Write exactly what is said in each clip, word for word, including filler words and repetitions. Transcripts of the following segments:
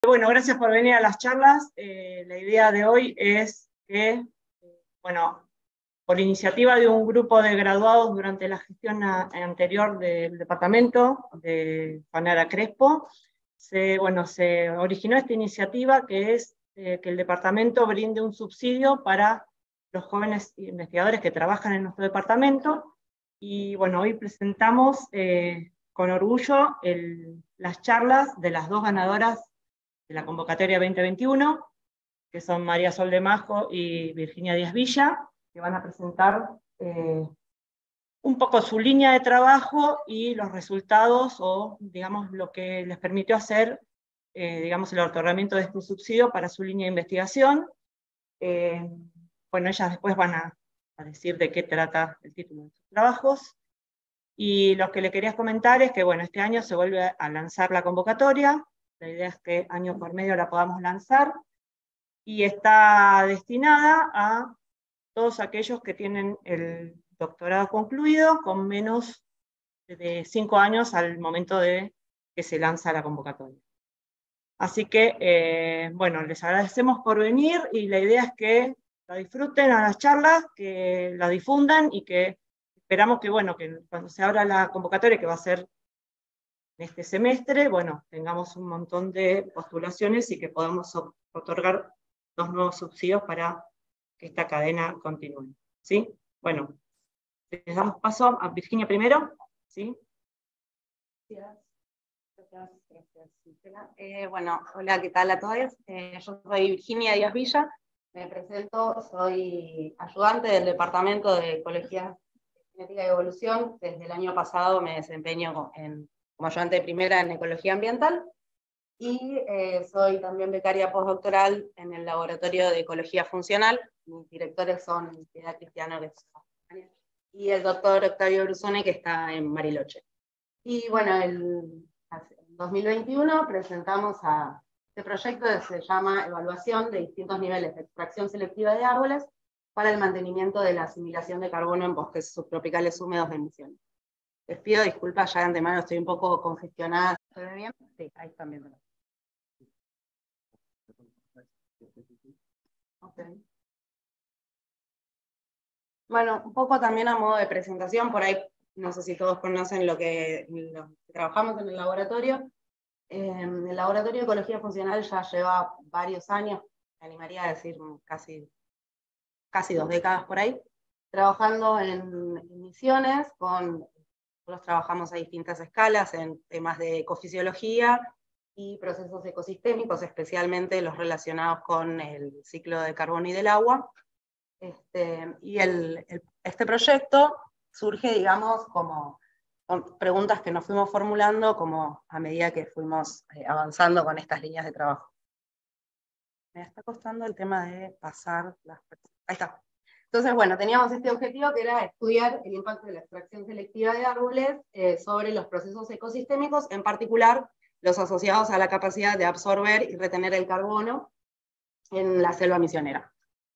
Bueno, gracias por venir a las charlas. Eh, la idea de hoy es que, bueno, por iniciativa de un grupo de graduados durante la gestión a, anterior del departamento de Juanara Crespo, se, bueno, se originó esta iniciativa que es eh, que el departamento brinde un subsidio para los jóvenes investigadores que trabajan en nuestro departamento. Y bueno, hoy presentamos eh, con orgullo el, las charlas de las dos ganadoras de la convocatoria veinte veintiuno, que son María Sol de Majo y Virginia Díaz Villa, que van a presentar eh, un poco su línea de trabajo y los resultados, o digamos lo que les permitió hacer, eh, digamos, el otorgamiento de este subsidio para su línea de investigación. Eh, bueno, ellas después van a, a decir de qué trata el título de sus trabajos. Y lo que le quería comentar es que, bueno, este año se vuelve a lanzar la convocatoria. La idea es que año por medio la podamos lanzar, y está destinada a todos aquellos que tienen el doctorado concluido con menos de cinco años al momento de que se lanza la convocatoria. Así que, eh, bueno, les agradecemos por venir, y la idea es que la disfruten a las charlas, que la difundan, y que esperamos que, bueno, que cuando se abra la convocatoria, que va a ser en este semestre, bueno, tengamos un montón de postulaciones y que podamos otorgar los nuevos subsidios para que esta cadena continúe. ¿Sí? Bueno, les damos paso a Virginia primero. ¿Sí? Gracias. Gracias. Eh, bueno, hola, ¿qué tal a todos? Eh, yo soy Virginia Díaz Villa, me presento, soy ayudante del Departamento de Ecología, Genética y Evolución. Desde el año pasado me desempeño en, como ayudante de primera en Ecología Ambiental, y eh, soy también becaria postdoctoral en el Laboratorio de Ecología Funcional. Mis directores son Piedad Cristiano, que es España, y el doctor Octavio Brusone, que está en Bariloche. Y bueno, el, en dos mil veintiuno presentamos a este proyecto que se llama Evaluación de distintos niveles de extracción selectiva de árboles para el mantenimiento de la asimilación de carbono en bosques subtropicales húmedos de Misiones. Les pido disculpas ya de antemano, estoy un poco congestionada. ¿Se ve bien? Sí, ahí están viendo. Okay. Bueno, un poco también a modo de presentación, por ahí no sé si todos conocen lo que, lo que trabajamos en el laboratorio. Eh, el Laboratorio de Ecología Funcional ya lleva varios años, me animaría a decir casi, casi dos décadas por ahí, trabajando en, en misiones, con, nosotros trabajamos a distintas escalas en temas de ecofisiología y procesos ecosistémicos, especialmente los relacionados con el ciclo de carbono y del agua. Este, y el, el, este proyecto surge, digamos, como con preguntas que nos fuimos formulando como a medida que fuimos eh, avanzando con estas líneas de trabajo. Me está costando el tema de pasar las... Ahí está. Entonces, bueno, teníamos este objetivo que era estudiar el impacto de la extracción selectiva de árboles eh, sobre los procesos ecosistémicos, en particular los asociados a la capacidad de absorber y retener el carbono en la selva misionera.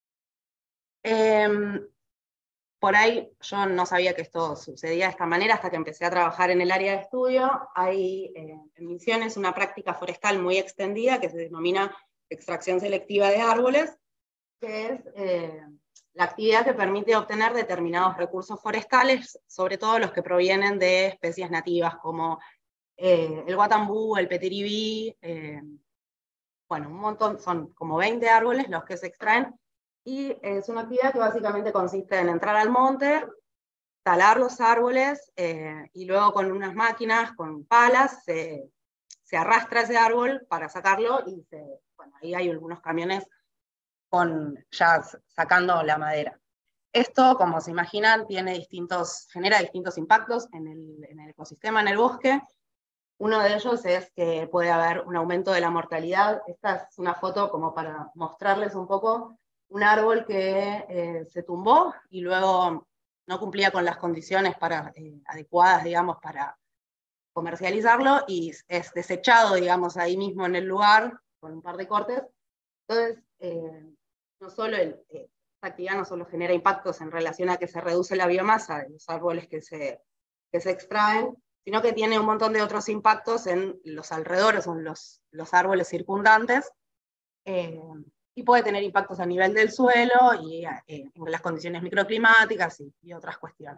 Eh, por ahí yo no sabía que esto sucedía de esta manera hasta que empecé a trabajar en el área de estudio. Hay eh, en Misiones una práctica forestal muy extendida que se denomina extracción selectiva de árboles, que es eh, la actividad que permite obtener determinados recursos forestales, sobre todo los que provienen de especies nativas como eh, el guatambú, el petiribí, eh, bueno, un montón, son como veinte árboles los que se extraen. Y es una actividad que básicamente consiste en entrar al monte, talar los árboles, eh, y luego con unas máquinas, con palas, se, se arrastra ese árbol para sacarlo, y se, bueno, ahí hay algunos camiones con, ya sacando la madera. Esto, como se imaginan, tiene distintos, genera distintos impactos en el, en el ecosistema, en el bosque. Uno de ellos es que puede haber un aumento de la mortalidad. Esta es una foto como para mostrarles un poco un árbol que eh, se tumbó y luego no cumplía con las condiciones para, eh, adecuadas, digamos, para comercializarlo, y es desechado, digamos, ahí mismo en el lugar, con un par de cortes. Entonces, eh, no solo el, eh, esta actividad no solo genera impactos en relación a que se reduce la biomasa de los árboles que se, que se extraen, sino que tiene un montón de otros impactos en los alrededores, en los, los árboles circundantes, eh, y puede tener impactos a nivel del suelo y eh, en las condiciones microclimáticas y, y otras cuestiones.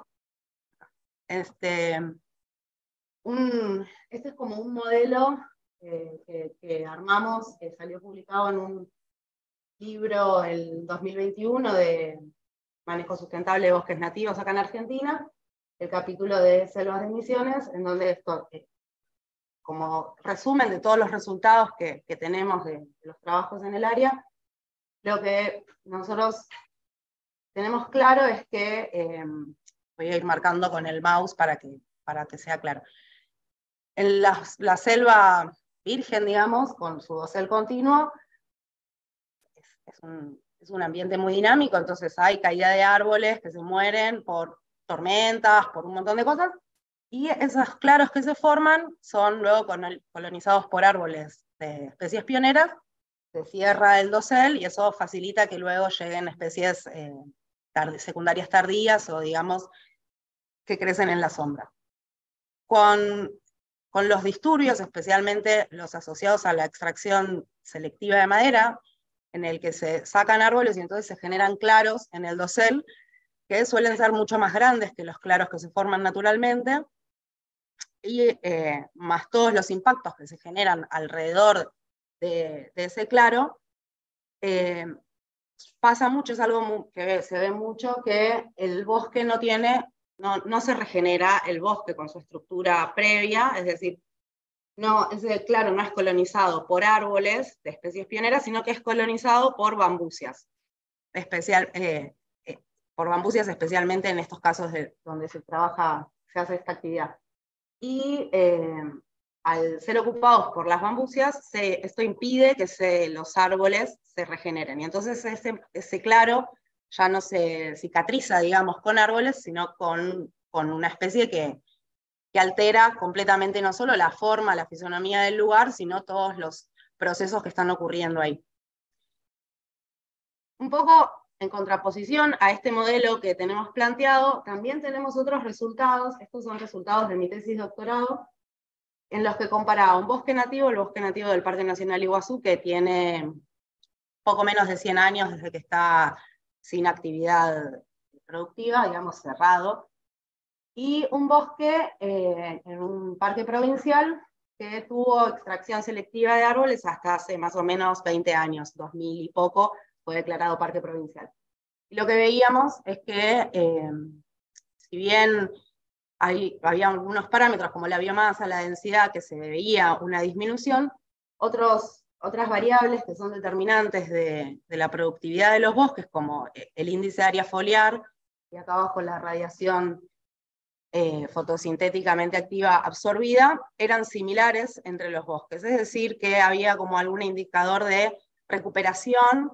Este, un, este es como un modelo eh, que, que armamos, que salió publicado en un libro el dos mil veintiuno de Manejo Sustentable de Bosques Nativos acá en Argentina, el capítulo de Selvas de Misiones, en donde esto, eh, como resumen de todos los resultados que, que tenemos de, de los trabajos en el área, lo que nosotros tenemos claro es que, eh, voy a ir marcando con el mouse para que, para que sea claro. En la, la selva virgen, digamos, con su dosel continuo, es, es, un, es un ambiente muy dinámico, entonces hay caída de árboles que se mueren por tormentas, por un montón de cosas, y esos claros que se forman son luego colonizados por árboles de especies pioneras, se cierra el dosel y eso facilita que luego lleguen especies eh, tard- secundarias tardías o digamos que crecen en la sombra. Con, con los disturbios, especialmente los asociados a la extracción selectiva de madera, en el que se sacan árboles y entonces se generan claros en el dosel, que suelen ser mucho más grandes que los claros que se forman naturalmente, y eh, más todos los impactos que se generan alrededor de, de ese claro, eh, pasa mucho, es algo muy, que se ve mucho, que el bosque no tiene, no, no se regenera el bosque con su estructura previa, es decir, no, ese claro no es colonizado por árboles de especies pioneras, sino que es colonizado por bambucias, especial, eh, eh, por bambucias especialmente en estos casos de, donde se trabaja, se hace esta actividad. Y eh, al ser ocupados por las bambucias, se, esto impide que se, los árboles se regeneren. Y entonces ese, ese claro ya no se cicatriza, digamos, con árboles, sino con, con una especie que, que altera completamente no solo la forma, la fisonomía del lugar, sino todos los procesos que están ocurriendo ahí. Un poco en contraposición a este modelo que tenemos planteado, también tenemos otros resultados, estos son resultados de mi tesis de doctorado, en los que comparaba un bosque nativo, el bosque nativo del Parque Nacional Iguazú, que tiene poco menos de cien años desde que está sin actividad productiva, digamos cerrado, y un bosque eh, en un parque provincial que tuvo extracción selectiva de árboles hasta hace más o menos veinte años, dos mil y poco, fue declarado parque provincial. Y lo que veíamos es que, eh, si bien hay, había algunos parámetros como la biomasa, la densidad, que se veía una disminución, otros, otras variables que son determinantes de, de la productividad de los bosques, como el índice de área foliar, y acá abajo la radiación eh, fotosintéticamente activa absorbida, eran similares entre los bosques, es decir, que había como algún indicador de recuperación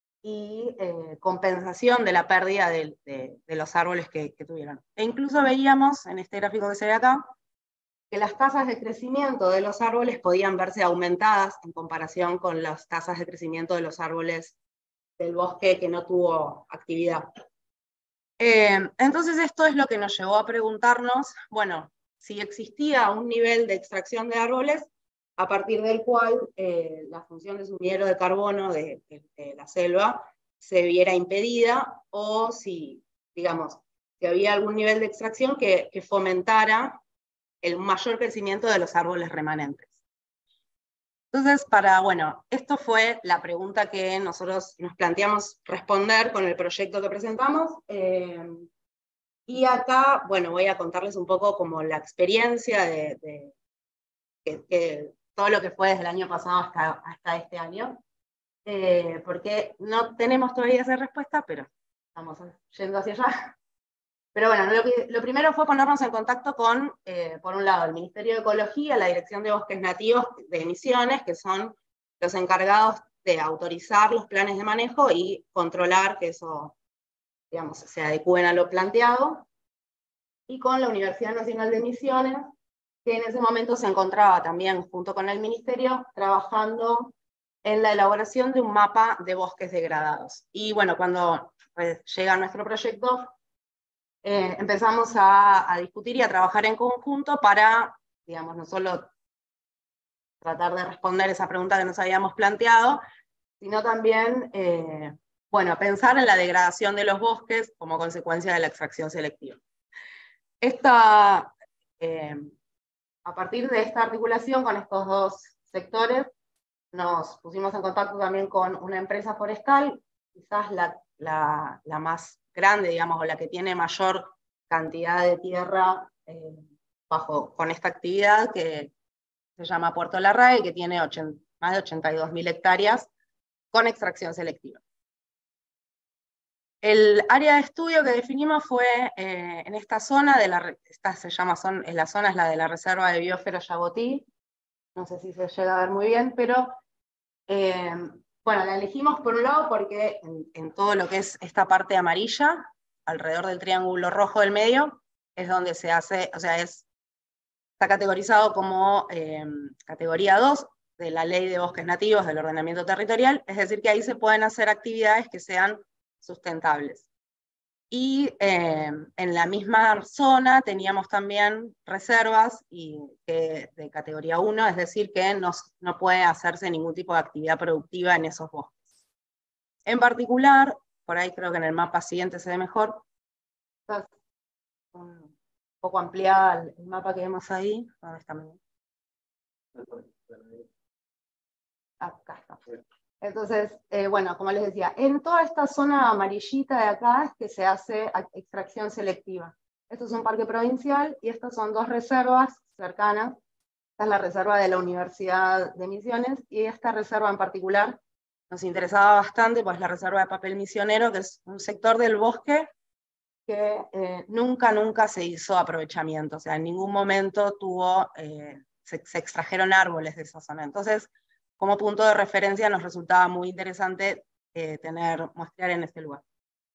y eh, compensación de la pérdida de, de, de los árboles que, que tuvieron. E incluso veíamos, en este gráfico que se ve acá, que las tasas de crecimiento de los árboles podían verse aumentadas en comparación con las tasas de crecimiento de los árboles del bosque que no tuvo actividad. Eh, entonces esto es lo que nos llevó a preguntarnos, bueno, si existía un nivel de extracción de árboles a partir del cual eh, la función de sumidero de carbono de, de, de la selva se viera impedida, o si, digamos, si había algún nivel de extracción que, que fomentara el mayor crecimiento de los árboles remanentes. Entonces, para, bueno, esto fue la pregunta que nosotros nos planteamos responder con el proyecto que presentamos, eh, y acá, bueno, voy a contarles un poco como la experiencia de, de que, que todo lo que fue desde el año pasado hasta, hasta este año, eh, porque no tenemos todavía esa respuesta, pero estamos yendo hacia allá. Pero bueno, lo, que, lo primero fue ponernos en contacto con, eh, por un lado, el Ministerio de Ecología, la Dirección de Bosques Nativos de Misiones, que son los encargados de autorizar los planes de manejo y controlar que eso, digamos, se adecúen a lo planteado, y con la Universidad Nacional de Misiones, que en ese momento se encontraba también, junto con el Ministerio, trabajando en la elaboración de un mapa de bosques degradados. Y bueno, cuando pues, llega nuestro proyecto, eh, empezamos a, a discutir y a trabajar en conjunto para, digamos, no solo tratar de responder esa pregunta que nos habíamos planteado, sino también, eh, bueno, pensar en la degradación de los bosques como consecuencia de la extracción selectiva. Esta, eh, a partir de esta articulación con estos dos sectores, nos pusimos en contacto también con una empresa forestal, quizás la, la, la más grande, digamos, o la que tiene mayor cantidad de tierra eh, bajo, con esta actividad, que se llama Puerto Larrae, que tiene ochenta, más de ochenta y dos mil hectáreas con extracción selectiva. El área de estudio que definimos fue eh, en esta zona, de la, esta se llama, son, la zona es la de la Reserva de Biosfera Yabotí, no sé si se llega a ver muy bien, pero eh, bueno, la elegimos por un lado porque en, en todo lo que es esta parte amarilla, alrededor del triángulo rojo del medio, es donde se hace, o sea, es, está categorizado como eh, categoría dos de la Ley de Bosques Nativos del Ordenamiento Territorial, es decir, que ahí se pueden hacer actividades que sean sustentables. Y eh, en la misma zona teníamos también reservas y, eh, de categoría uno, es decir, que no, no puede hacerse ningún tipo de actividad productiva en esos bosques. En particular, por ahí creo que en el mapa siguiente se ve mejor, está un poco ampliada el mapa que vemos ahí. ¿Dónde está? Acá está. Entonces, eh, bueno, como les decía, en toda esta zona amarillita de acá es que se hace extracción selectiva. Esto es un parque provincial y estas son dos reservas cercanas. Esta es la reserva de la Universidad de Misiones y esta reserva en particular nos interesaba bastante, pues la reserva de papel misionero, que es un sector del bosque que eh, nunca, nunca se hizo aprovechamiento, o sea, en ningún momento tuvo, eh, se, se extrajeron árboles de esa zona. Entonces, como punto de referencia nos resultaba muy interesante eh, tener, muestrear en este lugar.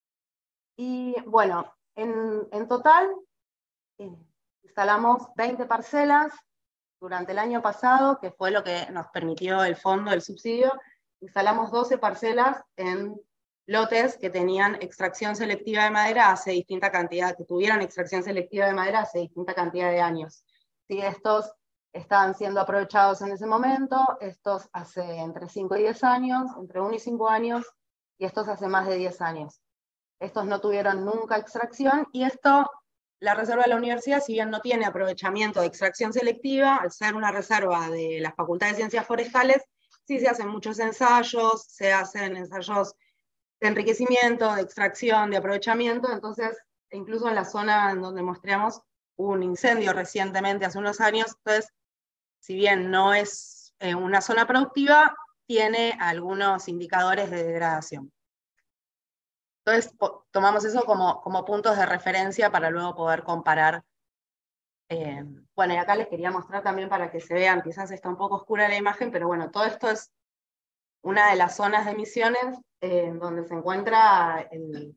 Y bueno, en, en total eh, instalamos veinte parcelas durante el año pasado, que fue lo que nos permitió el fondo, el subsidio. Instalamos doce parcelas en lotes que tenían extracción selectiva de madera hace distinta cantidad, que tuvieran extracción selectiva de madera hace distinta cantidad de años. Sí, estos estaban siendo aprovechados en ese momento, estos hace entre cinco y diez años, entre uno y cinco años, y estos hace más de diez años. Estos no tuvieron nunca extracción, y esto, la reserva de la universidad, si bien no tiene aprovechamiento de extracción selectiva, al ser una reserva de la Facultad de Ciencias Forestales, sí se hacen muchos ensayos, se hacen ensayos de enriquecimiento, de extracción, de aprovechamiento. Entonces, incluso en la zona en donde mostramos, hubo un incendio recientemente, hace unos años. Entonces, si bien no es eh, una zona productiva, tiene algunos indicadores de degradación. Entonces, tomamos eso como, como puntos de referencia para luego poder comparar. Eh, bueno, y acá les quería mostrar también para que se vean, quizás está un poco oscura la imagen, pero bueno, todo esto es una de las zonas de Misiones eh, donde se encuentra el,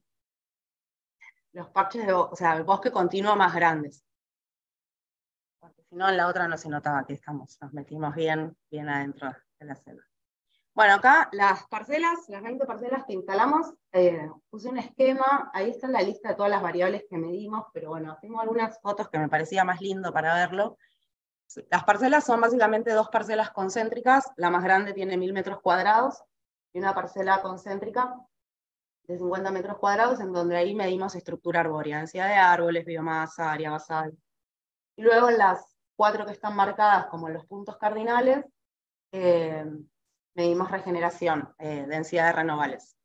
los parches, de, o sea, el bosque continuo más grandes. Porque si no, en la otra no se notaba que estamos, nos metimos bien, bien adentro de la selva. Bueno, acá las parcelas, las veinte parcelas que instalamos, eh, puse un esquema, ahí está la lista de todas las variables que medimos, pero bueno, tengo algunas fotos que me parecía más lindo para verlo. Las parcelas son básicamente dos parcelas concéntricas, la más grande tiene mil metros cuadrados, y una parcela concéntrica de cincuenta metros cuadrados, en donde ahí medimos estructura arbórea, densidad de árboles, biomasa, área basal. Y luego en las cuatro que están marcadas como los puntos cardinales, eh, medimos regeneración, eh, densidad de renovales.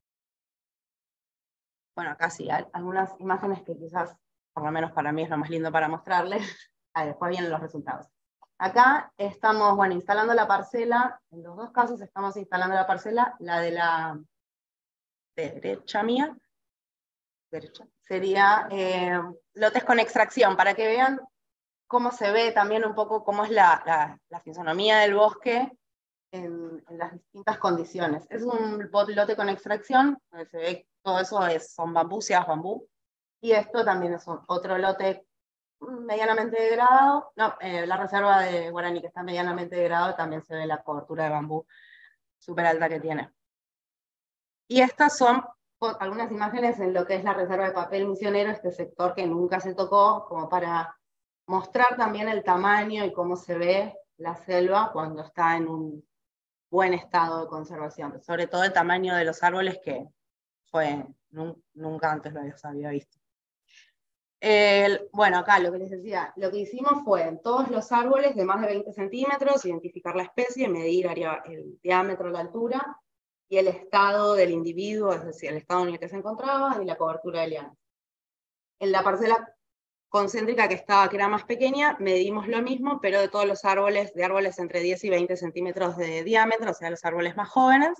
Bueno, acá sí, hay algunas imágenes que quizás, por lo menos para mí es lo más lindo para mostrarles. Ahí después vienen los resultados. Acá estamos, bueno, instalando la parcela, en los dos casos estamos instalando la parcela, la de la derecha mía, derecha, sería eh, lotes con extracción, para que vean cómo se ve también un poco cómo es la, la, la fisonomía del bosque en, en las distintas condiciones. Es un lote con extracción, donde se ve todo eso es, son bambúceas, bambú, y esto también es un, otro lote medianamente degradado. No, eh, la reserva de Guaraní, que está medianamente degradado, también se ve la cobertura de bambú súper alta que tiene. Y estas son algunas imágenes en lo que es la reserva de papel misionero, este sector que nunca se tocó, como para mostrar también el tamaño y cómo se ve la selva cuando está en un buen estado de conservación, sobre todo el tamaño de los árboles que fue, nunca antes lo había visto. El, bueno, acá lo que les decía, lo que hicimos fue en todos los árboles de más de veinte centímetros, identificar la especie, medir el diámetro, la altura, y el estado del individuo, es decir, el estado en el que se encontraba, y la cobertura de lianas. En la parcela concéntrica que estaba, que era más pequeña, medimos lo mismo, pero de todos los árboles, de árboles entre diez y veinte centímetros de diámetro, o sea, los árboles más jóvenes.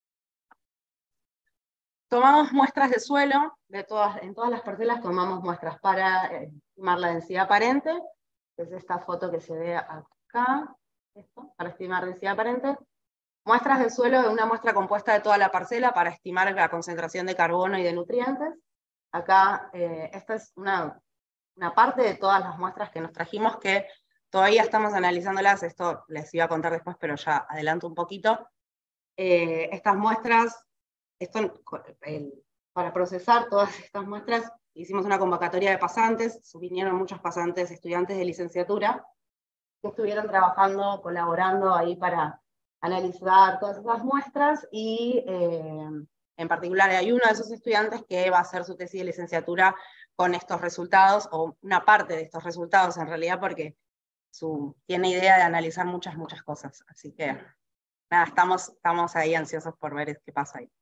Tomamos muestras de suelo, de todas, en todas las parcelas tomamos muestras para eh, estimar la densidad aparente, que es esta foto que se ve acá, esto, para estimar densidad aparente. Muestras de suelo de una muestra compuesta de toda la parcela para estimar la concentración de carbono y de nutrientes. Acá, eh, esta es una, una parte de todas las muestras que nos trajimos que todavía estamos analizándolas, esto les iba a contar después, pero ya adelanto un poquito. Eh, estas muestras, esto, el, para procesar todas estas muestras, hicimos una convocatoria de pasantes, vinieron muchos pasantes, estudiantes de licenciatura, que estuvieron trabajando, colaborando ahí para analizar todas esas muestras, y eh, en particular hay uno de esos estudiantes que va a hacer su tesis de licenciatura con estos resultados, o una parte de estos resultados en realidad, porque su, tiene idea de analizar muchas, muchas cosas. Así que, nada, estamos, estamos ahí ansiosos por ver qué pasa ahí.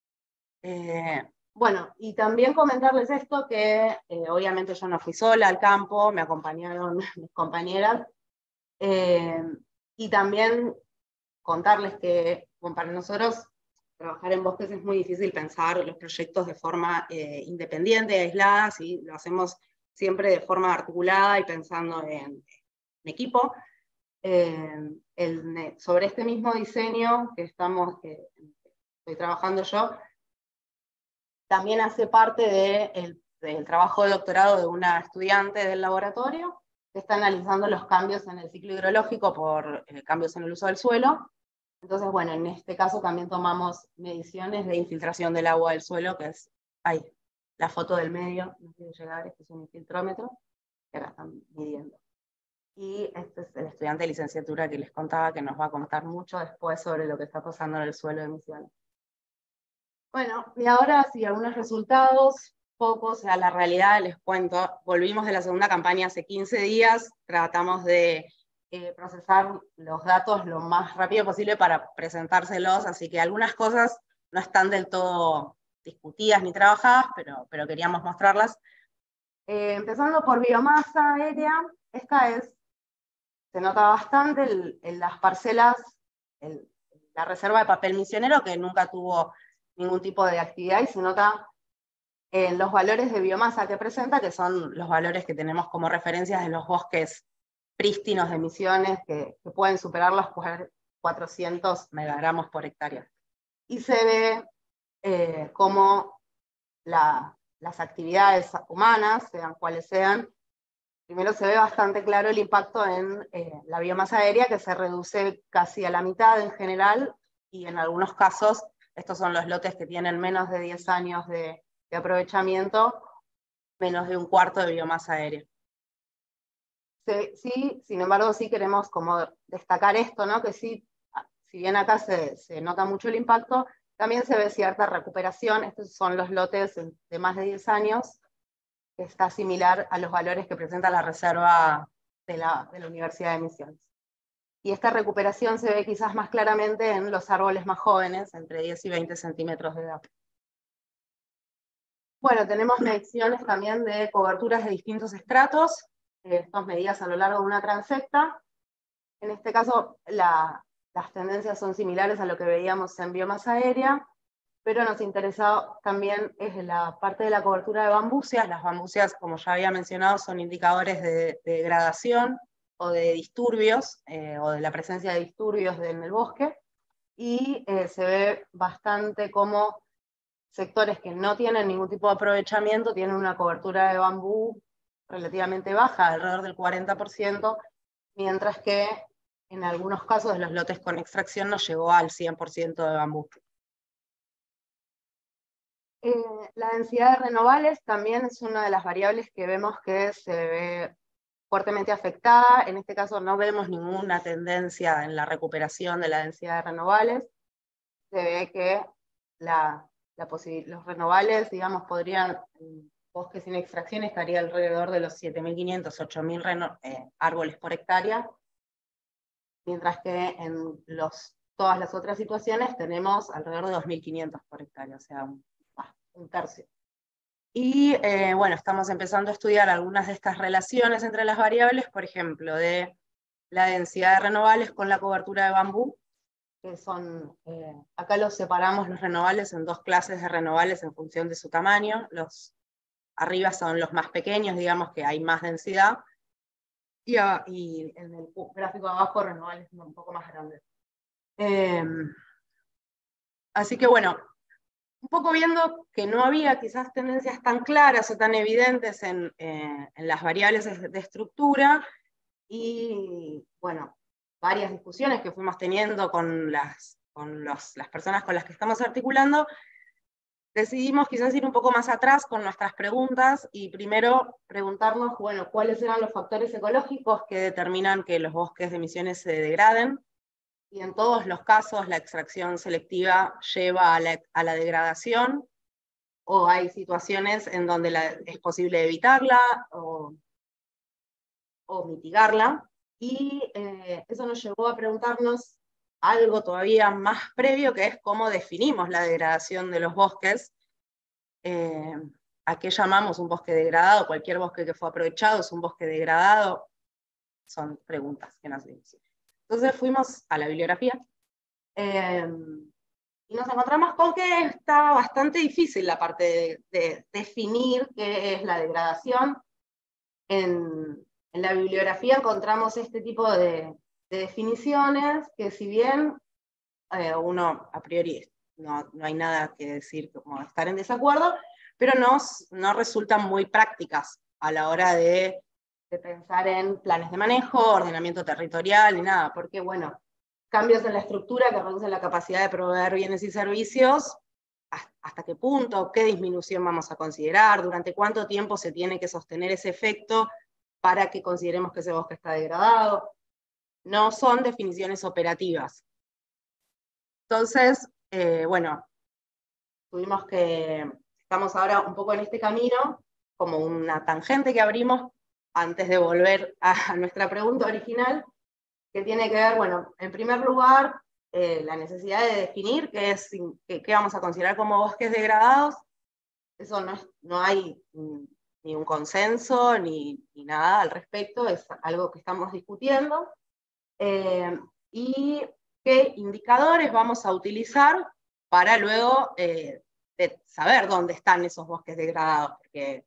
Eh, bueno, y también comentarles esto, que eh, obviamente yo no fui sola al campo, me acompañaron mis compañeras, eh, y también contarles que, bueno, para nosotros trabajar en bosques es muy difícil pensar los proyectos de forma eh, independiente, aislada, ¿sí? Lo hacemos siempre de forma articulada y pensando en, en equipo. Eh, el, sobre este mismo diseño que estamos, que estoy trabajando yo, también hace parte de el, del trabajo de doctorado de una estudiante del laboratorio, que está analizando los cambios en el ciclo hidrológico por eh, cambios en el uso del suelo. Entonces, bueno, en este caso también tomamos mediciones de infiltración del agua del suelo, que es, ahí, la foto del medio, no quiero llegar, este es un infiltrómetro, que ahora están midiendo. Y este es el estudiante de licenciatura que les contaba, que nos va a contar mucho después sobre lo que está pasando en el suelo de Misiones. Bueno, y ahora sí, algunos resultados, pocos, a la realidad les cuento. Volvimos de la segunda campaña hace quince días, tratamos de eh, procesar los datos lo más rápido posible para presentárselos, así que algunas cosas no están del todo discutidas ni trabajadas, pero, pero queríamos mostrarlas. Eh, empezando por biomasa aérea, esta es, se nota bastante el, en las parcelas, el, la reserva de papel misionero, que nunca tuvo ningún tipo de actividad, y se nota en los valores de biomasa que presenta, que son los valores que tenemos como referencias de los bosques prístinos de Misiones, que, que pueden superar los cuatrocientos megagramos por hectárea. Y se ve eh, cómo la, las actividades humanas, sean cuales sean, primero se ve bastante claro el impacto en eh, la biomasa aérea, que se reduce casi a la mitad en general, y en algunos casos, estos son los lotes que tienen menos de diez años de, de aprovechamiento, menos de un cuarto de biomasa aérea. Sí, sí, sin embargo, sí queremos como destacar esto, ¿no? Que sí, si bien acá se, se nota mucho el impacto, también se ve cierta recuperación. Estos son los lotes de más de diez años, que está similar a los valores que presenta la reserva de la, de la Universidad de Misiones. Y esta recuperación se ve quizás más claramente en los árboles más jóvenes, entre diez y veinte centímetros de edad. Bueno, tenemos mediciones también de coberturas de distintos estratos, estas medidas a lo largo de una transecta. En este caso, la, las tendencias son similares a lo que veíamos en biomasa aérea, pero nos interesa también es la parte de la cobertura de bambúceas. Las bambúceas, como ya había mencionado, son indicadores de, de degradación o de disturbios, eh, o de la presencia de disturbios en el bosque, y eh, se ve bastante como sectores que no tienen ningún tipo de aprovechamiento tienen una cobertura de bambú relativamente baja, alrededor del cuarenta por ciento, mientras que en algunos casos de los lotes con extracción no llegó al cien por ciento de bambú. Eh, la densidad de renovables también es una de las variables que vemos que se ve fuertemente afectada. En este caso no vemos ninguna tendencia en la recuperación de la densidad de renovables. Se ve que la, la los renovables, digamos, podrían, en bosques sin extracción estaría alrededor de los siete mil quinientos, ocho mil eh, árboles por hectárea, mientras que en los, todas las otras situaciones tenemos alrededor de dos mil quinientos por hectárea, o sea, un, un tercio. Y eh, bueno, estamos empezando a estudiar algunas de estas relaciones entre las variables, por ejemplo, de la densidad de renovables con la cobertura de bambú, que son, eh, acá los separamos los renovables en dos clases de renovables en función de su tamaño. Los arriba son los más pequeños, digamos que hay más densidad, y, a, y en el gráfico de abajo renovables un poco más grandes. Eh, así que bueno, un poco viendo que no había quizás tendencias tan claras o tan evidentes en, eh, en las variables de, de estructura, y bueno, varias discusiones que fuimos teniendo con, las, con los, las personas con las que estamos articulando, decidimos quizás ir un poco más atrás con nuestras preguntas y primero preguntarnos, bueno, cuáles eran los factores ecológicos que determinan que los bosques de emisiones se degraden. Y en todos los casos la extracción selectiva lleva a la, a la degradación, o hay situaciones en donde la, es posible evitarla o, o mitigarla, y eh, eso nos llevó a preguntarnos algo todavía más previo, que es cómo definimos la degradación de los bosques. Eh, ¿A qué llamamos un bosque degradado? Cualquier bosque que fue aprovechado es un bosque degradado. Son preguntas que nos hicimos. Entonces fuimos a la bibliografía, eh, y nos encontramos con que está bastante difícil la parte de, de definir qué es la degradación. En, en la bibliografía encontramos este tipo de, de definiciones que, si bien eh, uno a priori no, no hay nada que decir como estar en desacuerdo, pero nos, no resultan muy prácticas a la hora de, de pensar en planes de manejo, ordenamiento territorial, ni nada, porque bueno, cambios en la estructura que reducen la capacidad de proveer bienes y servicios, hasta qué punto, qué disminución vamos a considerar, durante cuánto tiempo se tiene que sostener ese efecto para que consideremos que ese bosque está degradado. No son definiciones operativas. Entonces, eh, bueno, tuvimos que, estamos ahora un poco en este camino, como una tangente que abrimos antes de volver a nuestra pregunta original, que tiene que ver, bueno, en primer lugar, eh, la necesidad de definir qué, es, qué, qué vamos a considerar como bosques degradados. Eso no, es, no hay ni un consenso ni, ni nada al respecto, es algo que estamos discutiendo. Eh, y qué indicadores vamos a utilizar para luego eh, de saber dónde están esos bosques degradados, porque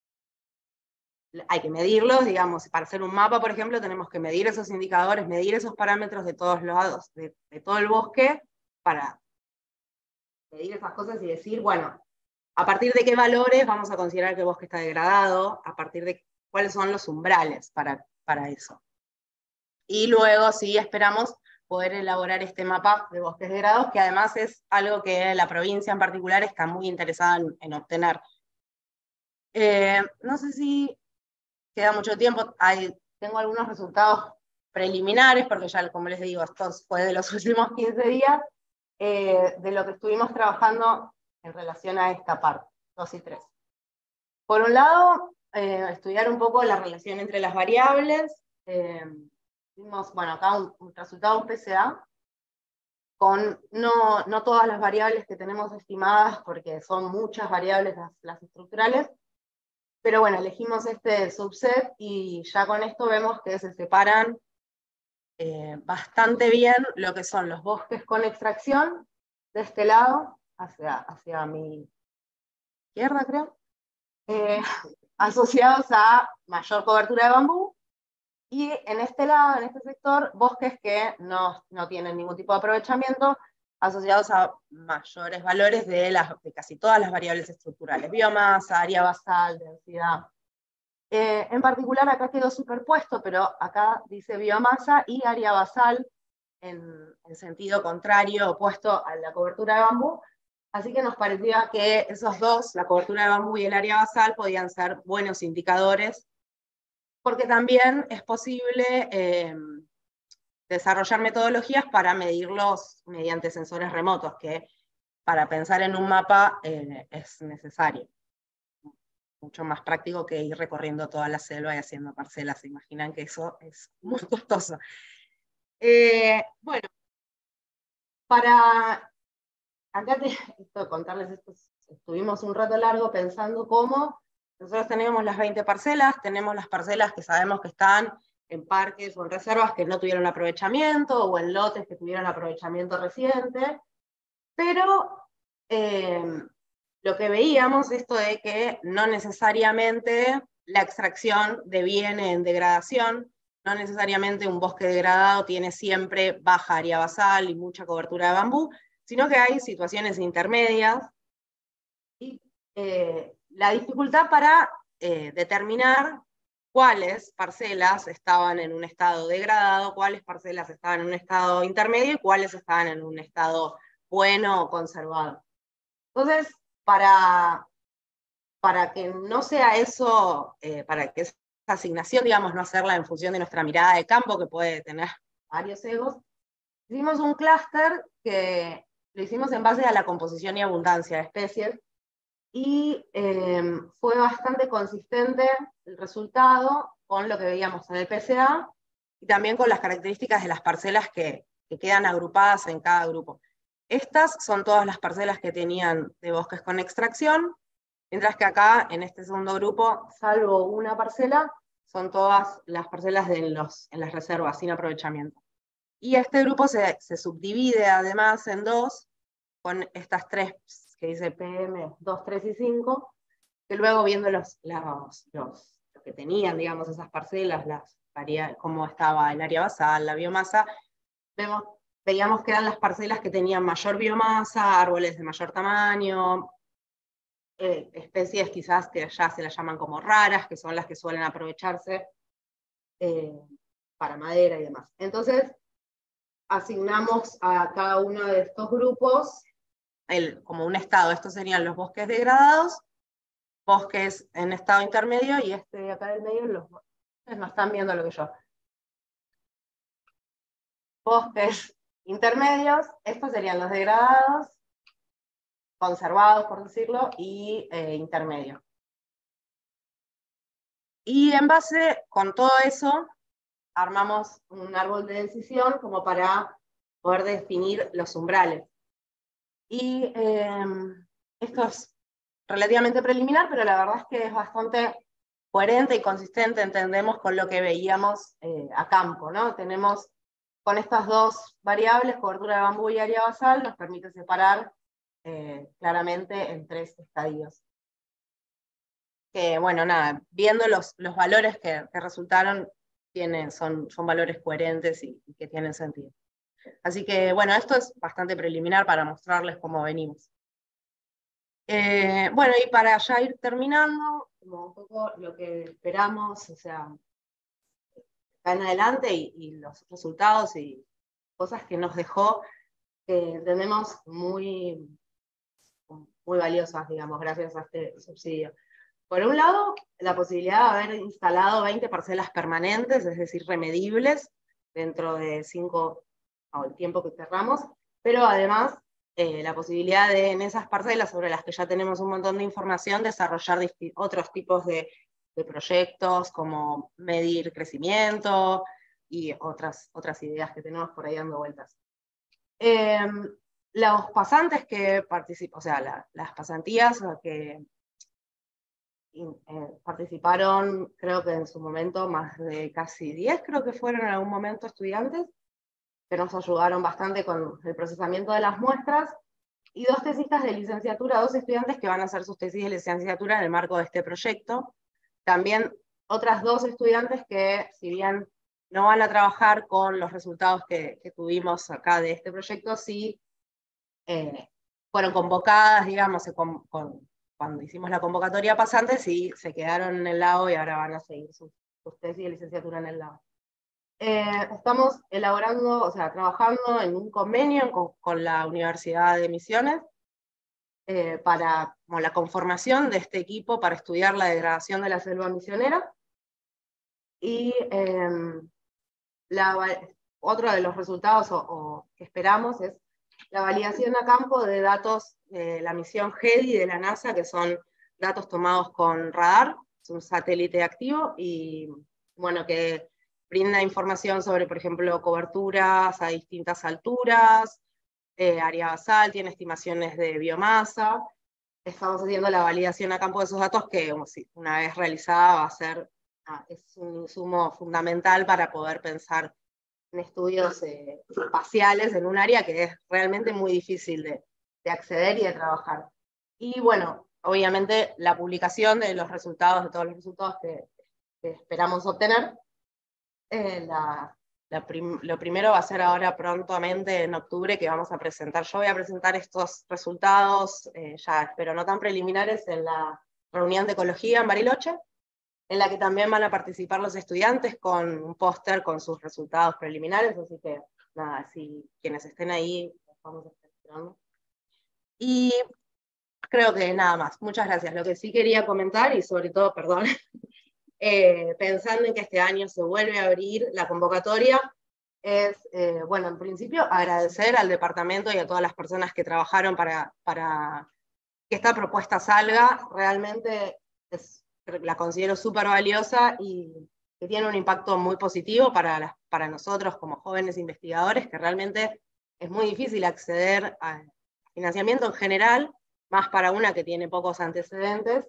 hay que medirlos, digamos, para hacer un mapa, por ejemplo, tenemos que medir esos indicadores, medir esos parámetros de todos lados, de, de todo el bosque, para medir esas cosas y decir, bueno, a partir de qué valores vamos a considerar que el bosque está degradado, a partir de cuáles son los umbrales para, para eso. Y luego sí esperamos poder elaborar este mapa de bosques degradados, que además es algo que la provincia en particular está muy interesada en, en obtener. Eh, no sé si queda mucho tiempo, hay, tengo algunos resultados preliminares, porque ya, como les digo, esto fue de los últimos quince días, eh, de lo que estuvimos trabajando en relación a esta parte, dos y tres. Por un lado, eh, estudiar un poco la relación entre las variables. Eh, vimos, bueno, acá un, un resultado, un P C A, con no, no todas las variables que tenemos estimadas, porque son muchas variables las, las estructurales, pero bueno, elegimos este subset y ya con esto vemos que se separan eh, bastante bien lo que son los bosques con extracción, de este lado, hacia, hacia mi izquierda creo, eh, asociados a mayor cobertura de bambú, y en este lado, en este sector, bosques que no, no tienen ningún tipo de aprovechamiento, asociados a mayores valores de, las, de casi todas las variables estructurales, biomasa, área basal, densidad. Eh, en particular acá quedó superpuesto, pero acá dice biomasa y área basal en, en sentido contrario, opuesto a la cobertura de bambú, Así que nos parecía que esos dos, la cobertura de bambú y el área basal, podían ser buenos indicadores, porque también es posible eh, desarrollar metodologías para medirlos mediante sensores remotos, que para pensar en un mapa eh, es necesario. Mucho más práctico que ir recorriendo toda la selva y haciendo parcelas. Se imaginan que eso es muy costoso. Eh, bueno, para acá te, esto de contarles esto, estuvimos un rato largo pensando cómo nosotros tenemos las veinte parcelas, tenemos las parcelas que sabemos que están en parques o en reservas que no tuvieron aprovechamiento, o en lotes que tuvieron aprovechamiento reciente, pero eh, lo que veíamos, esto de que no necesariamente la extracción deviene en degradación, no necesariamente un bosque degradado tiene siempre baja área basal y mucha cobertura de bambú, sino que hay situaciones intermedias, y eh, la dificultad para eh, determinar cuáles parcelas estaban en un estado degradado, cuáles parcelas estaban en un estado intermedio y cuáles estaban en un estado bueno o conservado. Entonces, para, para que no sea eso, eh, para que esa asignación, digamos, no hacerla en función de nuestra mirada de campo, que puede tener varios egos, hicimos un clúster que lo hicimos en base a la composición y abundancia de especies, y eh, fue bastante consistente el resultado con lo que veíamos en el P C A, y también con las características de las parcelas que, que quedan agrupadas en cada grupo. Estas son todas las parcelas que tenían de bosques con extracción, mientras que acá, en este segundo grupo, salvo una parcela, son todas las parcelas de los, en las reservas sin aprovechamiento. Y este grupo se, se subdivide además en dos, con estas tres que dice P M dos, tres y cinco, que luego viendo los, los, los, los que tenían, digamos, esas parcelas, las, cómo estaba el área basal, la biomasa, vemos, veíamos que eran las parcelas que tenían mayor biomasa, árboles de mayor tamaño, eh, especies quizás que ya se las llaman como raras, que son las que suelen aprovecharse eh, para madera y demás. Entonces, asignamos a cada uno de estos grupos el, como un estado. Estos serían los bosques degradados, bosques en estado intermedio, y este de acá del medio, los bosques, no están viendo lo que yo. Bosques intermedios, estos serían los degradados, conservados por decirlo, y eh, intermedios. Y en base con todo eso, armamos un árbol de decisión como para poder definir los umbrales. Y eh, esto es relativamente preliminar, pero la verdad es que es bastante coherente y consistente, entendemos, con lo que veíamos eh, a campo, ¿no? Tenemos, con estas dos variables, cobertura de bambú y área basal, nos permite separar eh, claramente en tres estadios. Que, bueno, nada, viendo los, los valores que, que resultaron, tienen, son, son valores coherentes y, y que tienen sentido. Así que, bueno, esto es bastante preliminar para mostrarles cómo venimos. Eh, bueno, y para ya ir terminando, como un poco lo que esperamos, o sea, acá en adelante, y, y los resultados y cosas que nos dejó, que entendemos muy, muy valiosas, digamos, gracias a este subsidio. Por un lado, la posibilidad de haber instalado veinte parcelas permanentes, es decir, remedibles, dentro de cinco, o el tiempo que querramos, pero además eh, la posibilidad de, en esas parcelas sobre las que ya tenemos un montón de información, desarrollar otros tipos de, de proyectos, como medir crecimiento, y otras, otras ideas que tenemos por ahí dando vueltas. Eh, los pasantes que participan, o sea, la, las pasantías que Eh, participaron, creo que en su momento, más de casi diez, creo que fueron en algún momento, estudiantes, que nos ayudaron bastante con el procesamiento de las muestras, y dos tesistas de licenciatura, dos estudiantes que van a hacer sus tesis de licenciatura en el marco de este proyecto. También otras dos estudiantes que, si bien no van a trabajar con los resultados que, que tuvimos acá de este proyecto, sí eh, fueron convocadas, digamos, con, con cuando hicimos la convocatoria pasante, sí se quedaron en el lado y ahora van a seguir sus, sus tesis de licenciatura en el lado. Eh, estamos elaborando, o sea, trabajando en un convenio con, con la Universidad de Misiones, eh, para como la conformación de este equipo para estudiar la degradación de la selva misionera. Y eh, la, otro de los resultados o, o que esperamos es la validación a campo de datos de la misión HEDI de la NASA, que son datos tomados con radar, es un satélite activo, y bueno, que brinda información sobre, por ejemplo, coberturas a distintas alturas, eh, área basal, tiene estimaciones de biomasa. Estamos haciendo la validación a campo de esos datos que, una vez realizada, va a ser, ah, es un insumo fundamental para poder pensar en estudios eh, espaciales en un área que es realmente muy difícil de, de acceder y de trabajar. Y bueno, obviamente la publicación de los resultados, de todos los resultados que, que esperamos obtener, eh, la, la prim, lo primero va a ser ahora prontamente en octubre, que vamos a presentar, yo voy a presentar estos resultados, eh, ya espero no tan preliminares, en la reunión de ecología en Bariloche, en la que también van a participar los estudiantes con un póster con sus resultados preliminares, así que nada, si quienes estén ahí, los vamos a estar esperando. Y creo que nada más, muchas gracias. Lo que sí quería comentar, y sobre todo, perdón, eh, pensando en que este año se vuelve a abrir la convocatoria, es, eh, bueno, en principio agradecer al departamento y a todas las personas que trabajaron para, para que esta propuesta salga. Realmente es, la considero súper valiosa y que tiene un impacto muy positivo para, las, para nosotros como jóvenes investigadores, que realmente es muy difícil acceder a financiamiento en general, más para una que tiene pocos antecedentes,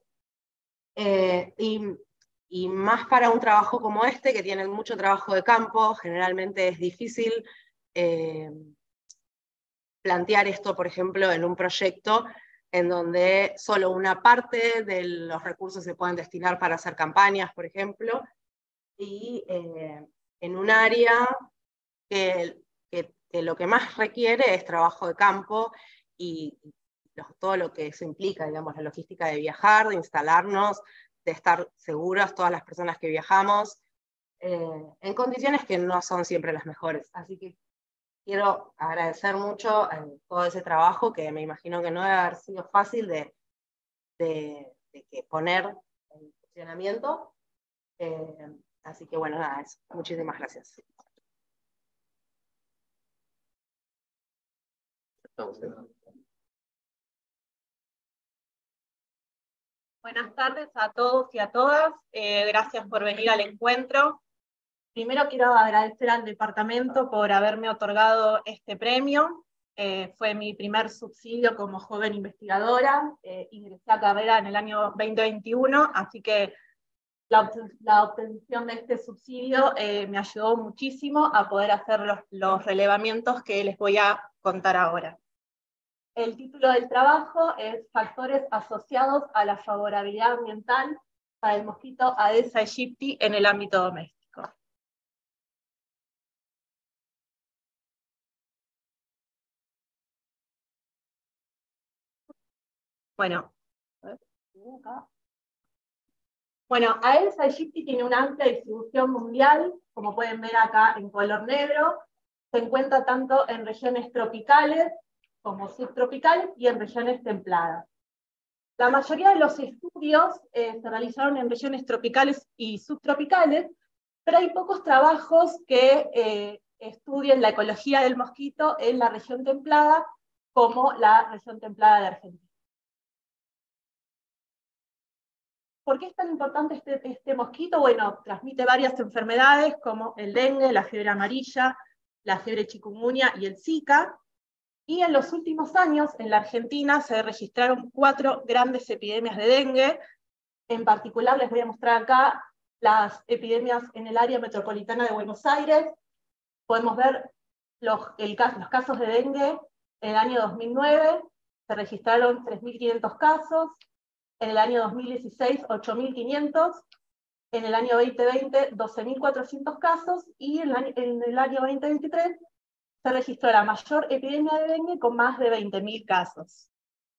eh, y, y más para un trabajo como este, que tiene mucho trabajo de campo. Generalmente es difícil eh, plantear esto, por ejemplo, en un proyecto en donde solo una parte de los recursos se pueden destinar para hacer campañas, por ejemplo, y eh, en un área que, que, que lo que más requiere es trabajo de campo y los, todo lo que eso implica, digamos, la logística de viajar, de instalarnos, de estar seguras todas las personas que viajamos, eh, en condiciones que no son siempre las mejores. Así que quiero agradecer mucho eh, todo ese trabajo, que me imagino que no debe haber sido fácil de, de, de que poner en funcionamiento. Eh, así que bueno, nada, eso. Muchísimas gracias. Buenas tardes a todos y a todas. Eh, gracias por venir al encuentro. Primero quiero agradecer al departamento por haberme otorgado este premio. Eh, fue mi primer subsidio como joven investigadora. Eh, ingresé a carrera en el año veinte veintiuno, así que la, la obtención de este subsidio eh, me ayudó muchísimo a poder hacer los, los relevamientos que les voy a contar ahora. El título del trabajo es Factores asociados a la favorabilidad ambiental para el mosquito Aedes aegypti en el ámbito doméstico. Bueno, bueno, Aedes aegypti tiene una amplia distribución mundial, como pueden ver acá en color negro. Se encuentra tanto en regiones tropicales como subtropicales y en regiones templadas. La mayoría de los estudios eh, se realizaron en regiones tropicales y subtropicales, pero hay pocos trabajos que eh, estudien la ecología del mosquito en la región templada, como la región templada de Argentina. ¿Por qué es tan importante este, este mosquito? Bueno, transmite varias enfermedades como el dengue, la fiebre amarilla, la fiebre chikungunya y el Zika. Y en los últimos años, en la Argentina, se registraron cuatro grandes epidemias de dengue. En particular, les voy a mostrar acá las epidemias en el área metropolitana de Buenos Aires. Podemos ver los, el, los casos de dengue. En el año dos mil nueve se registraron tres mil quinientos casos. En el año dos mil dieciséis, ocho mil quinientos. En el año veinte veinte, doce mil cuatrocientos casos. Y en, la, en el año veinte veintitrés, se registró la mayor epidemia de dengue con más de veinte mil casos.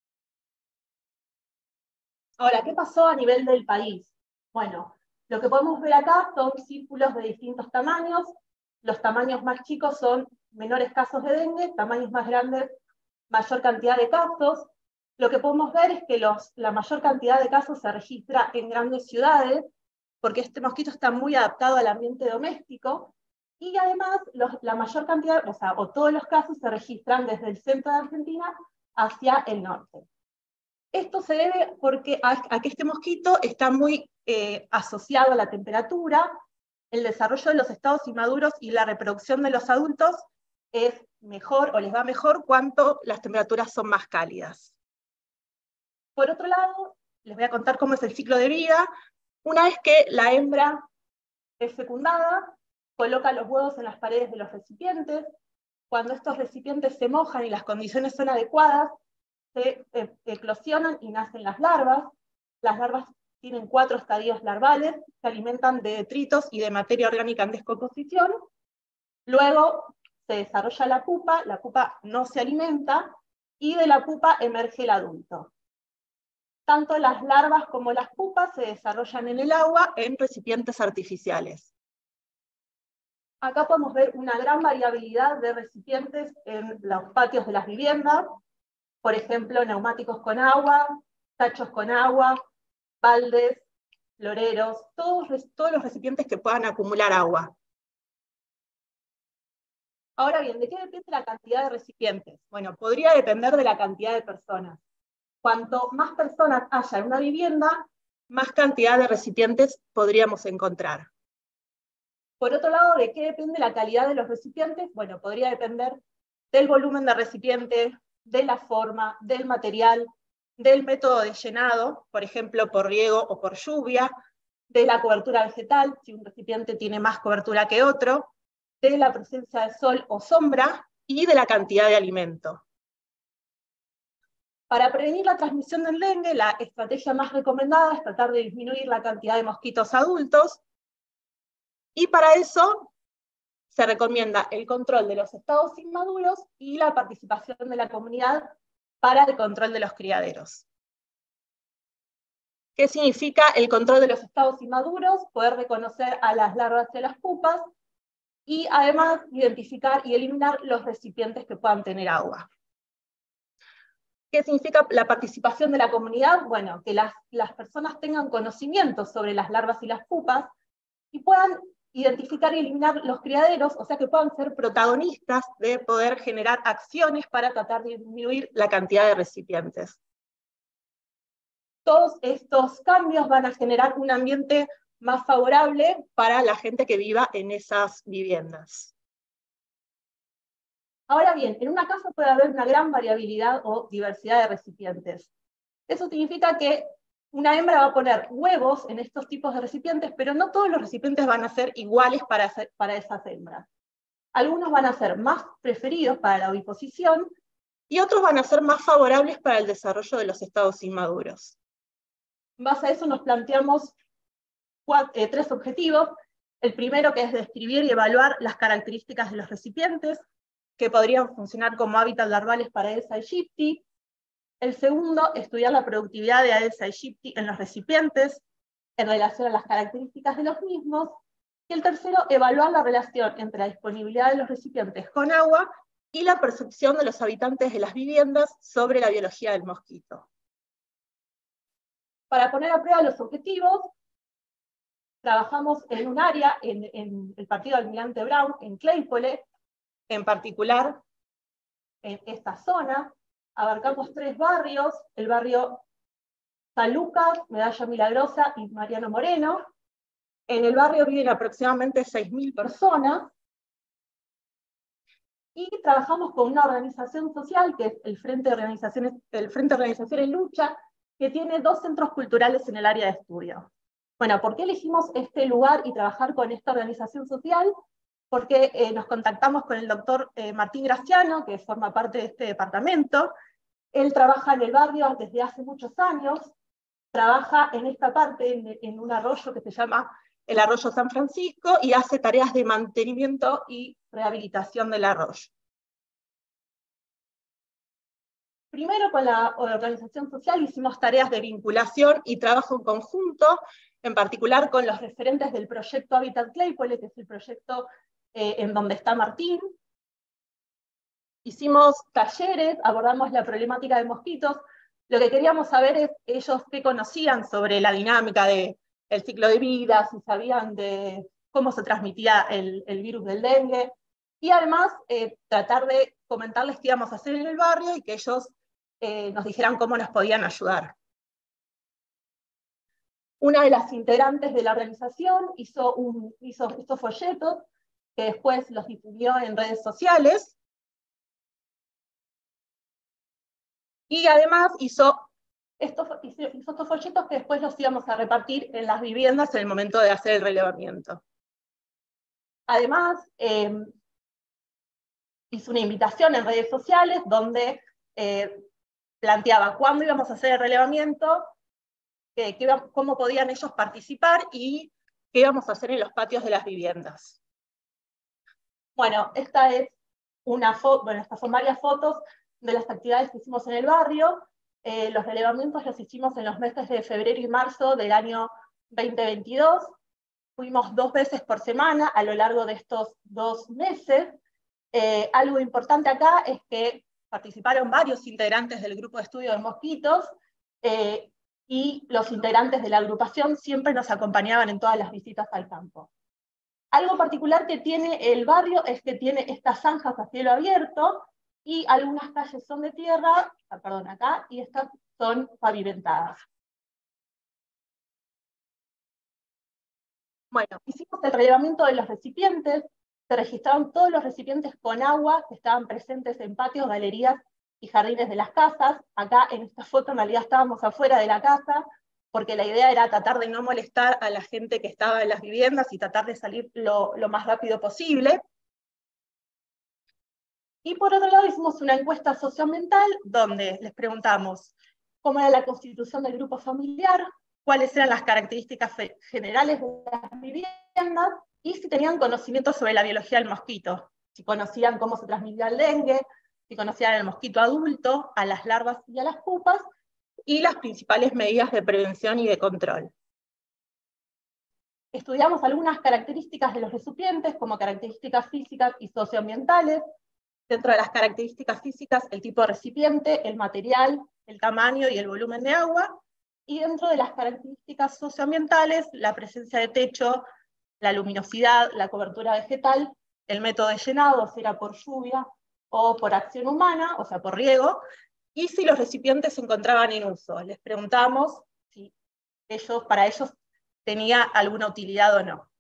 Ahora, ¿qué pasó a nivel del país? Bueno, lo que podemos ver acá son círculos de distintos tamaños. Los tamaños más chicos son menores casos de dengue, tamaños más grandes, mayor cantidad de casos. lo que podemos ver es que los, la mayor cantidad de casos se registra en grandes ciudades, porque este mosquito está muy adaptado al ambiente doméstico, y además los, la mayor cantidad, o sea, o todos los casos se registran desde el centro de Argentina hacia el norte. Esto se debe porque a, a que este mosquito está muy eh, asociado a la temperatura, el desarrollo de los estados inmaduros y la reproducción de los adultos es mejor, o les va mejor, cuanto las temperaturas son más cálidas. Por otro lado, les voy a contar cómo es el ciclo de vida. Una vez que la hembra es fecundada, coloca los huevos en las paredes de los recipientes. Cuando estos recipientes se mojan y las condiciones son adecuadas, se eh, eclosionan y nacen las larvas. Las larvas tienen cuatro estadios larvales, se alimentan de detritos y de materia orgánica en descomposición. Luego se desarrolla la pupa, la pupa no se alimenta, y de la pupa emerge el adulto. Tanto las larvas como las pupas se desarrollan en el agua en recipientes artificiales. Acá podemos ver una gran variabilidad de recipientes en los patios de las viviendas, por ejemplo, neumáticos con agua, tachos con agua, baldes, floreros, todos, todos los recipientes que puedan acumular agua. Ahora bien, ¿de qué depende la cantidad de recipientes? Bueno, podría depender de la cantidad de personas. Cuanto más personas haya en una vivienda, más cantidad de recipientes podríamos encontrar. Por otro lado, ¿de qué depende la calidad de los recipientes? Bueno, podría depender del volumen de recipiente, de la forma, del material, del método de llenado, por ejemplo, por riego o por lluvia, de la cobertura vegetal, si un recipiente tiene más cobertura que otro, de la presencia de sol o sombra, y de la cantidad de alimento. Para prevenir la transmisión del dengue, la estrategia más recomendada es tratar de disminuir la cantidad de mosquitos adultos, y para eso se recomienda el control de los estados inmaduros y la participación de la comunidad para el control de los criaderos. ¿Qué significa el control de los estados inmaduros? Poder reconocer a las larvas y a las pupas, y además identificar y eliminar los recipientes que puedan tener agua. ¿Qué significa la participación de la comunidad? Bueno, que las, las personas tengan conocimiento sobre las larvas y las pupas, y puedan identificar y eliminar los criaderos, o sea que puedan ser protagonistas de poder generar acciones para tratar de disminuir la cantidad de recipientes. Todos estos cambios van a generar un ambiente más favorable para la gente que viva en esas viviendas. Ahora bien, en una casa puede haber una gran variabilidad o diversidad de recipientes. Eso significa que una hembra va a poner huevos en estos tipos de recipientes, pero no todos los recipientes van a ser iguales para, hacer, para esas hembras. Algunos van a ser más preferidos para la oviposición, y otros van a ser más favorables para el desarrollo de los estados inmaduros. En base a eso nos planteamos cuatro, eh, tres objetivos. El primero, que es describir y evaluar las características de los recipientes, que podrían funcionar como hábitats larvales para Aedes aegypti. El segundo, estudiar la productividad de Aedes aegypti en los recipientes, en relación a las características de los mismos. Y el tercero, evaluar la relación entre la disponibilidad de los recipientes con agua y la percepción de los habitantes de las viviendas sobre la biología del mosquito. Para poner a prueba los objetivos, trabajamos en un área, en, en el partido Almirante Brown, en Claypole, en particular en esta zona. Abarcamos tres barrios, el barrio San Lucas, Medalla Milagrosa y Mariano Moreno. En el barrio viven aproximadamente seis mil personas, y trabajamos con una organización social, que es el Frente de Organizaciones, el Frente de Organizaciones Lucha, que tiene dos centros culturales en el área de estudio. Bueno, ¿por qué elegimos este lugar y trabajar con esta organización social? Porque eh, nos contactamos con el doctor eh, Martín Graciano, que forma parte de este departamento. Él trabaja en el barrio desde hace muchos años, trabaja en esta parte, en, en un arroyo que se llama el Arroyo San Francisco, y hace tareas de mantenimiento y rehabilitación del arroyo. Primero, con la organización social hicimos tareas de vinculación y trabajo en conjunto, en particular con los referentes del proyecto Hábitat Claypole, que es el proyecto eh, en donde está Martín. Hicimos talleres, abordamos la problemática de mosquitos. Lo que queríamos saber es ellos qué conocían sobre la dinámica del ciclo de vida, si sabían de cómo se transmitía el, el virus del dengue, y además eh, tratar de comentarles qué íbamos a hacer en el barrio y que ellos eh, nos dijeran cómo nos podían ayudar. Una de las integrantes de la organización hizo, un, hizo estos folletos, que después los difundió en redes sociales, y además hizo estos, hizo estos folletos que después los íbamos a repartir en las viviendas en el momento de hacer el relevamiento. Además, eh, hizo una invitación en redes sociales donde eh, planteaba cuándo íbamos a hacer el relevamiento, que, que, cómo podían ellos participar y qué íbamos a hacer en los patios de las viviendas. Bueno, esta es una foto, bueno, estas son varias fotos de las actividades que hicimos en el barrio. Eh, los relevamientos los hicimos en los meses de febrero y marzo del año veinte veintidós. Fuimos dos veces por semana a lo largo de estos dos meses. Eh, algo importante acá es que participaron varios integrantes del grupo de estudio de mosquitos, eh, y los integrantes de la agrupación siempre nos acompañaban en todas las visitas al campo. Algo particular que tiene el barrio es que tiene estas zanjas a cielo abierto, y algunas calles son de tierra, perdón, acá, y estas son pavimentadas. Bueno, hicimos el relevamiento de los recipientes, se registraron todos los recipientes con agua que estaban presentes en patios, galerías y jardines de las casas. Acá en esta foto en realidad estábamos afuera de la casa, porque la idea era tratar de no molestar a la gente que estaba en las viviendas y tratar de salir lo, lo más rápido posible. Y por otro lado hicimos una encuesta socioambiental donde les preguntamos cómo era la constitución del grupo familiar, cuáles eran las características generales de las viviendas, y si tenían conocimiento sobre la biología del mosquito, si conocían cómo se transmitía el dengue, si conocían el mosquito adulto, a las larvas y a las pupas, y las principales medidas de prevención y de control. Estudiamos algunas características de los recipientes, como características físicas y socioambientales. Dentro de las características físicas, el tipo de recipiente, el material, el tamaño y el volumen de agua. Y dentro de las características socioambientales, la presencia de techo, la luminosidad, la cobertura vegetal, el método de llenado, si era por lluvia o por acción humana, o sea, por riego, y si los recipientes se encontraban en uso. Les preguntamos si ellos, para ellos tenía alguna utilidad o no.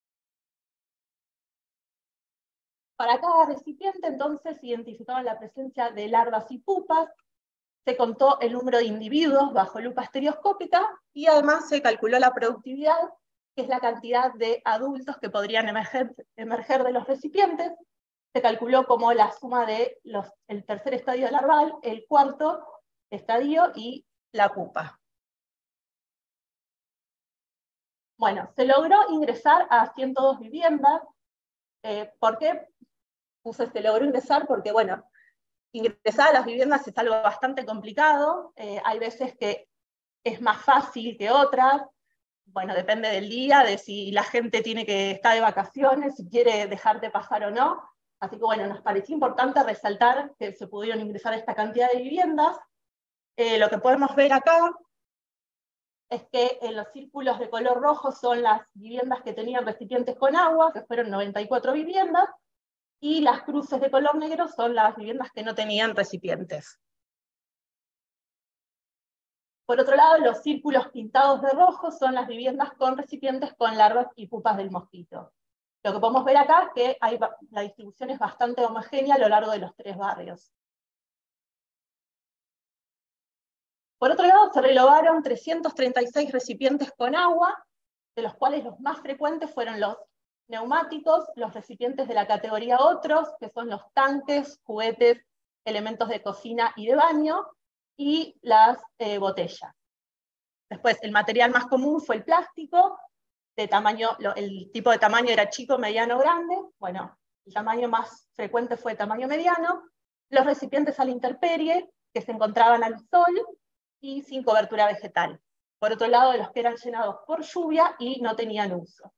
Para cada recipiente, entonces, se identificaban la presencia de larvas y pupas, se contó el número de individuos bajo lupa estereoscópica, y además se calculó la productividad, que es la cantidad de adultos que podrían emerger, emerger de los recipientes. Se calculó como la suma de los, el tercer estadio larval, el cuarto estadio y la pupa. Bueno, se logró ingresar a ciento dos viviendas. Eh, ¿Por qué puse se logró ingresar? Porque, bueno, ingresar a las viviendas es algo bastante complicado. Eh, hay veces que es más fácil que otras. Bueno, depende del día, de si la gente tiene que estar de vacaciones, si quiere dejarte pasar o no. Así que bueno, nos pareció importante resaltar que se pudieron ingresar a esta cantidad de viviendas. Eh, lo que podemos ver acá es que en los círculos de color rojo son las viviendas que tenían recipientes con agua, que fueron noventa y cuatro viviendas, y las cruces de color negro son las viviendas que no tenían recipientes. Por otro lado, los círculos pintados de rojo son las viviendas con recipientes con larvas y pupas del mosquito. Lo que podemos ver acá es que hay, la distribución es bastante homogénea a lo largo de los tres barrios. Por otro lado, se relevaron trescientos treinta y seis recipientes con agua, de los cuales los más frecuentes fueron los neumáticos, los recipientes de la categoría otros, que son los tanques, juguetes, elementos de cocina y de baño, y las eh, botellas. Después, el material más común fue el plástico, de tamaño, lo, el tipo de tamaño era chico, mediano, grande. Bueno, el tamaño más frecuente fue tamaño mediano. Los recipientes a la intemperie, que se encontraban al sol y sin cobertura vegetal. Por otro lado, los que eran llenados por lluvia y no tenían uso.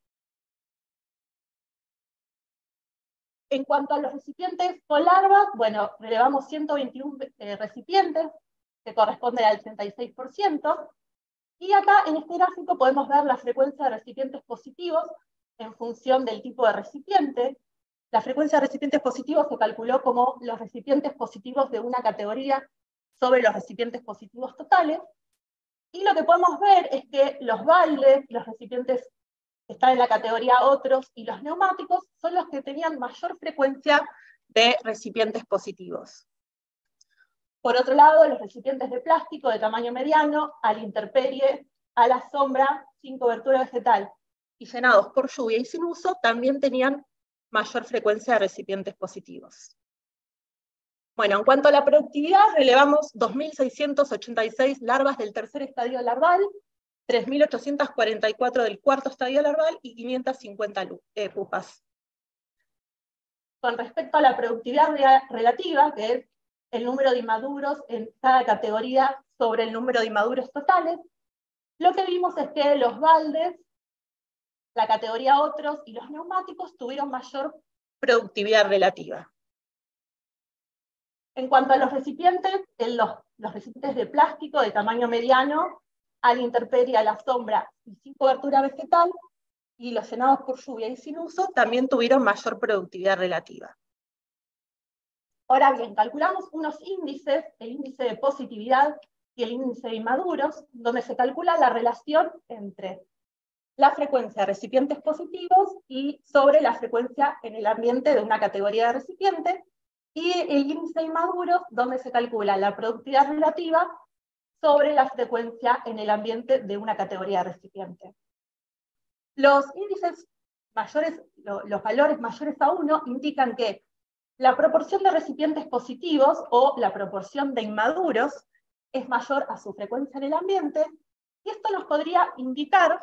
En cuanto a los recipientes con larvas, bueno, relevamos ciento veintiuno eh, recipientes, que corresponde al treinta y seis por ciento, y acá en este gráfico podemos ver la frecuencia de recipientes positivos en función del tipo de recipiente. La frecuencia de recipientes positivos se calculó como los recipientes positivos de una categoría sobre los recipientes positivos totales, y lo que podemos ver es que los baldes, los recipientes que están en la categoría otros, y los neumáticos son los que tenían mayor frecuencia de recipientes positivos. Por otro lado, los recipientes de plástico de tamaño mediano, a la intemperie, a la sombra, sin cobertura vegetal, y llenados por lluvia y sin uso, también tenían mayor frecuencia de recipientes positivos. Bueno, en cuanto a la productividad, relevamos dos mil seiscientas ochenta y seis larvas del tercer estadio larval, tres mil ochocientas cuarenta y cuatro del cuarto estadio larval y quinientas cincuenta eh, pupas. Con respecto a la productividad relativa, que es el número de inmaduros en cada categoría sobre el número de inmaduros totales, lo que vimos es que los baldes, la categoría otros y los neumáticos tuvieron mayor productividad relativa. En cuanto a los recipientes, en los, los recipientes de plástico de tamaño mediano, a la intemperie, a la sombra y sin cobertura vegetal, y los llenados por lluvia y sin uso, también tuvieron mayor productividad relativa. Ahora bien, calculamos unos índices, el índice de positividad y el índice de inmaduros, donde se calcula la relación entre la frecuencia de recipientes positivos y sobre la frecuencia en el ambiente de una categoría de recipiente, y el índice de inmaduros, donde se calcula la productividad relativa sobre la frecuencia en el ambiente de una categoría de recipiente. Los índices mayores, los valores mayores a uno indican que la proporción de recipientes positivos o la proporción de inmaduros es mayor a su frecuencia en el ambiente, y esto nos podría indicar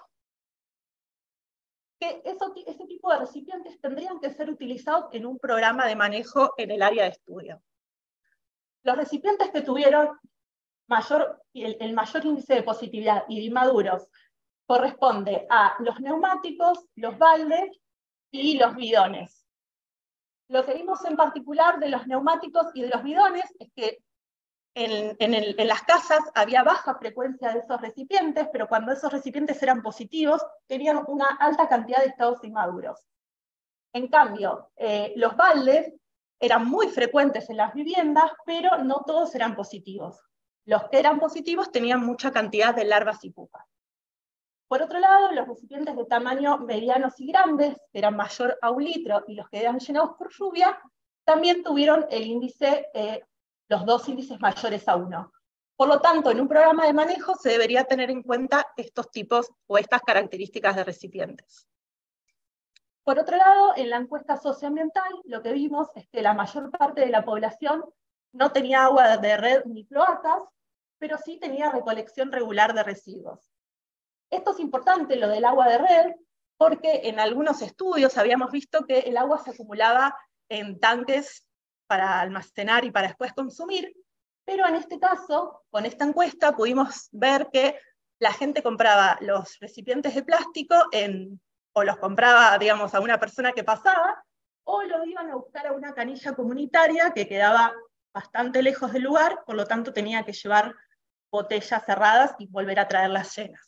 que eso, ese tipo de recipientes tendrían que ser utilizados en un programa de manejo en el área de estudio. Los recipientes que tuvieron mayor, el, el mayor índice de positividad y de inmaduros corresponde a los neumáticos, los baldes y los bidones. Lo que vimos en particular de los neumáticos y de los bidones es que en, en, el, en las casas había baja frecuencia de esos recipientes, pero cuando esos recipientes eran positivos, tenían una alta cantidad de estados inmaduros. En cambio, eh, los baldes eran muy frecuentes en las viviendas, pero no todos eran positivos. Los que eran positivos tenían mucha cantidad de larvas y pupas. Por otro lado, los recipientes de tamaño medianos y grandes, que eran mayor a un litro, y los que eran llenados por lluvia, también tuvieron el índice, eh, los dos índices mayores a uno. Por lo tanto, en un programa de manejo se debería tener en cuenta estos tipos o estas características de recipientes. Por otro lado, en la encuesta socioambiental, lo que vimos es que la mayor parte de la población no tenía agua de red ni cloacas, pero sí tenía recolección regular de residuos. Esto es importante, lo del agua de red, porque en algunos estudios habíamos visto que el agua se acumulaba en tanques para almacenar y para después consumir, pero en este caso, con esta encuesta, pudimos ver que la gente compraba los recipientes de plástico, en, o los compraba, digamos, a una persona que pasaba, o los iban a buscar a una canilla comunitaria que quedaba bastante lejos del lugar, por lo tanto tenía que llevar botellas cerradas y volver a traerlas llenas.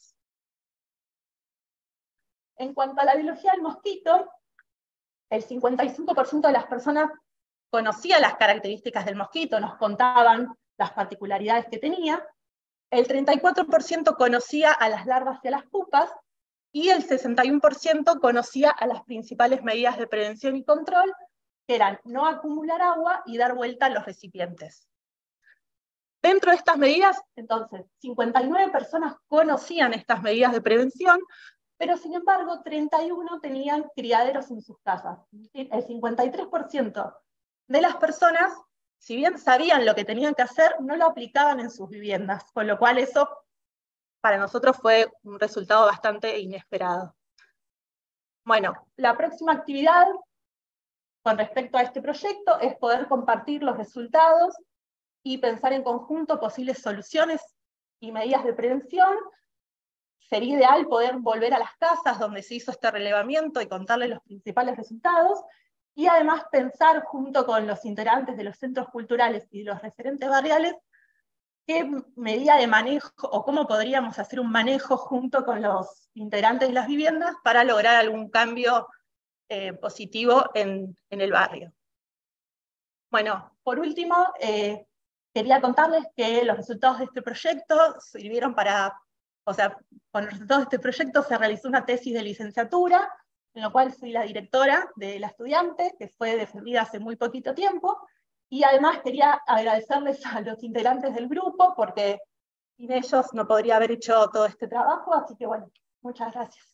En cuanto a la biología del mosquito, el cincuenta y cinco por ciento de las personas conocía las características del mosquito, nos contaban las particularidades que tenía, el treinta y cuatro por ciento conocía a las larvas y a las pupas, y el sesenta y uno por ciento conocía a las principales medidas de prevención y control, que eran no acumular agua y dar vuelta a los recipientes. Dentro de estas medidas, entonces, cincuenta y nueve personas conocían estas medidas de prevención, pero sin embargo, treinta y uno tenían criaderos en sus casas. El cincuenta y tres por ciento de las personas, si bien sabían lo que tenían que hacer, no lo aplicaban en sus viviendas, con lo cual eso para nosotros fue un resultado bastante inesperado. Bueno, la próxima actividad con respecto a este proyecto es poder compartir los resultados y pensar en conjunto posibles soluciones y medidas de prevención. Sería ideal poder volver a las casas donde se hizo este relevamiento y contarles los principales resultados, y además pensar junto con los integrantes de los centros culturales y los referentes barriales qué medida de manejo o cómo podríamos hacer un manejo junto con los integrantes de las viviendas para lograr algún cambio eh, positivo en, en el barrio. Bueno, por último, eh, quería contarles que los resultados de este proyecto sirvieron para, o sea, con los resultados de este proyecto se realizó una tesis de licenciatura, en la cual fui la directora de la estudiante, que fue defendida hace muy poquito tiempo, y además quería agradecerles a los integrantes del grupo, porque sin ellos no podría haber hecho todo este trabajo, así que bueno, muchas gracias.